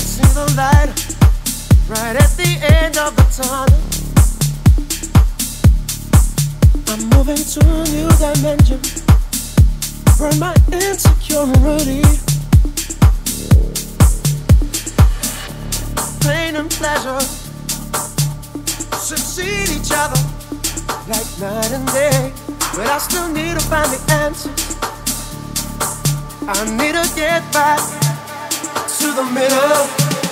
see the light right at the end of the tunnel. I'm moving to a new dimension. Burn my insecurity. Pain and pleasure succeed each other like night and day. But I still need to find the answers. I need to get back to the middle.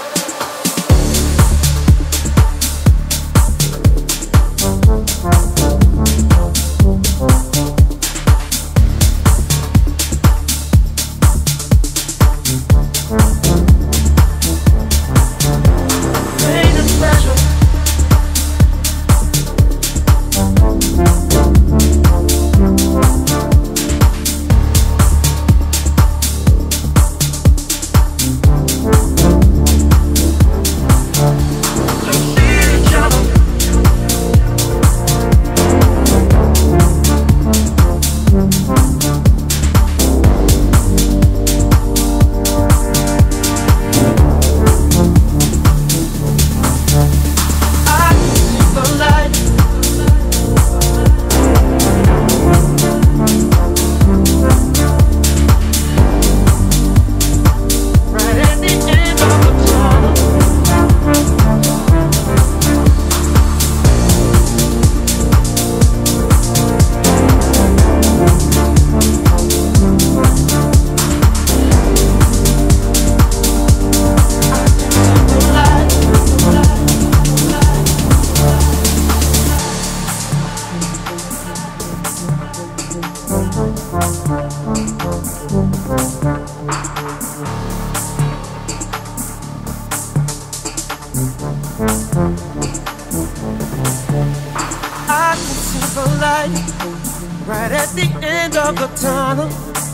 Right at the end of the tunnel,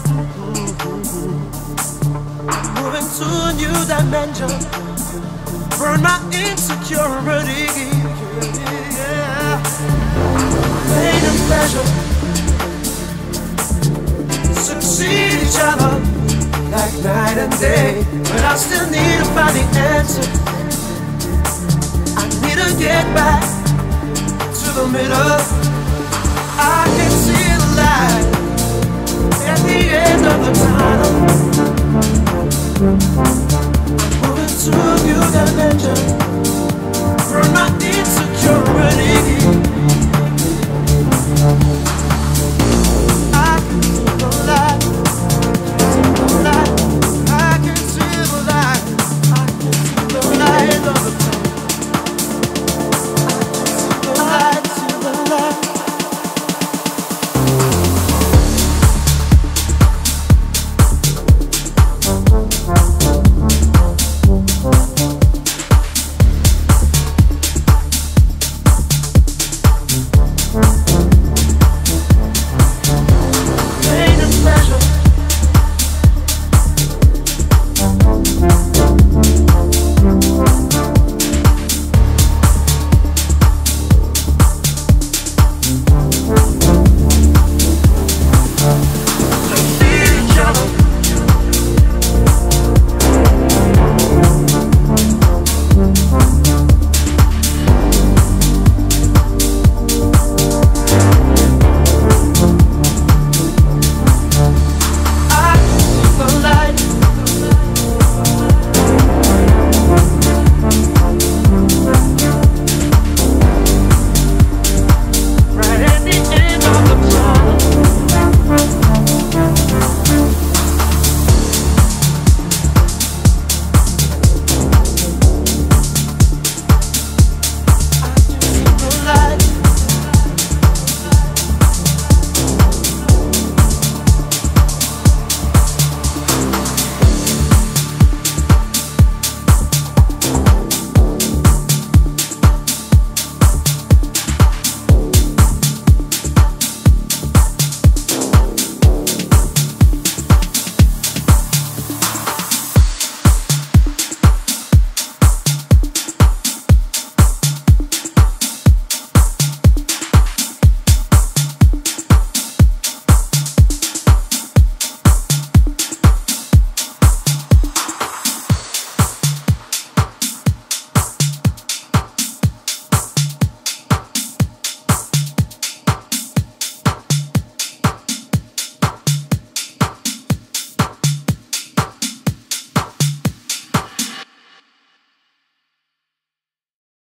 moving to a new dimension. Burn my insecurity. Yeah. Pain and pleasure succeed each other like night and day. But I still need to find the answer. I need to get back to the middle. I can see the light at the end of the tunnel.